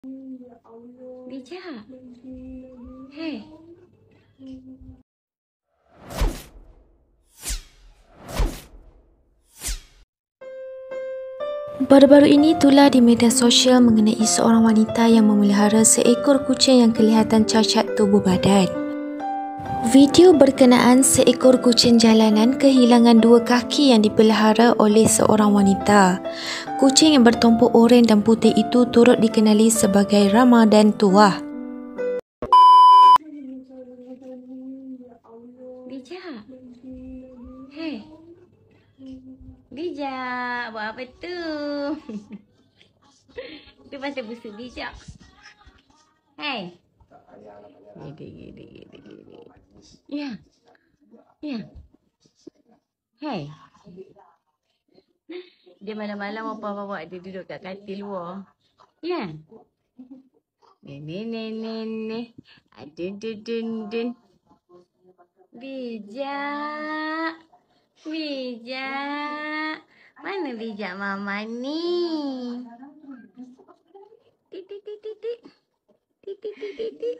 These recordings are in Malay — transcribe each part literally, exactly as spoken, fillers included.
Bijak. Hei. Baru-baru ini tular di media sosial mengenai seorang wanita yang memelihara seekor kucing yang kelihatan cacat tubuh badan. Video berkenaan seekor kucing jalanan kehilangan dua kaki yang dipelihara oleh seorang wanita. Kucing yang bertumpuk oranye dan putih itu turut dikenali sebagai Rama dan Tuah. Bijak. Hei. Bijak. Buat apa tu? Itu pasal busuk bijak. Hei. Gede, gede, gede, gede. Ya. Ya. Hei. Dia malam-malam apa bawa dia duduk kat katil luar. Ya. Ni ni ni ni ni. Adun dun dun dun. Bijak. Bijak. Mana bijak mama ni? Titik titik titik. Titik titik titik.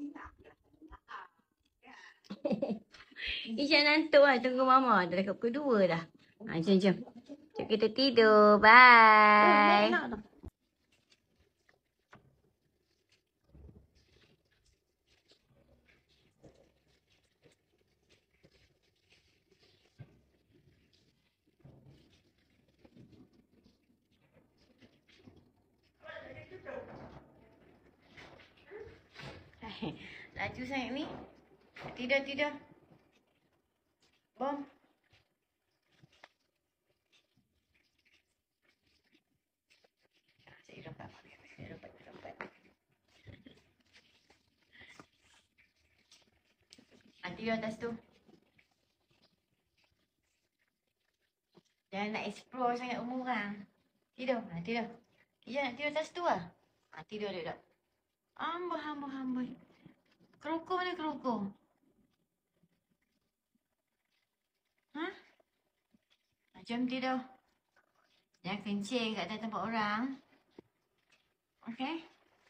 Isyak ngantuk lah. Tunggu mama. Dah dekat pukul dua dah. Ha, jom, jom. Jom kita tidur. Bye. Laju sangat ni. Tidur, tidur. Bom. Saya dapat. Saya dapat. Saya dapat. Ah, tidur atas tu. Jangan nak explore sangat rumah orang. Tidur. Ha, tidur. Tidur nak tidur atas tu lah. Ha, tidur duduk. Amboi, amboi, amboi. Kerokok mana kerokok? Ha? Ha, jom tidur. Jangan kencing kat atas tempat orang. Okey?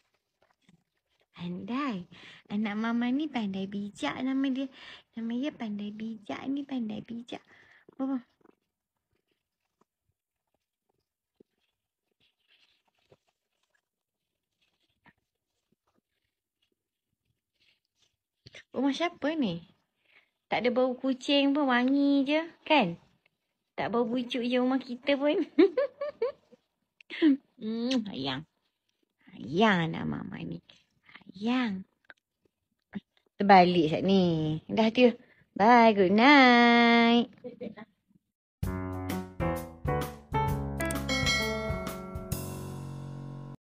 Pandai. Anak mama ni pandai bijak nama dia. Nama dia pandai bijak ni, pandai bijak. Apa? Rumah siapa ni? Tak ada bau kucing pun, wangi je. Kan? Tak bau bujuk je rumah kita pun. hmm, sayang. Sayang anak mama ni. Sayang. Terbalik saat ni. Dah tu. Bye, good night.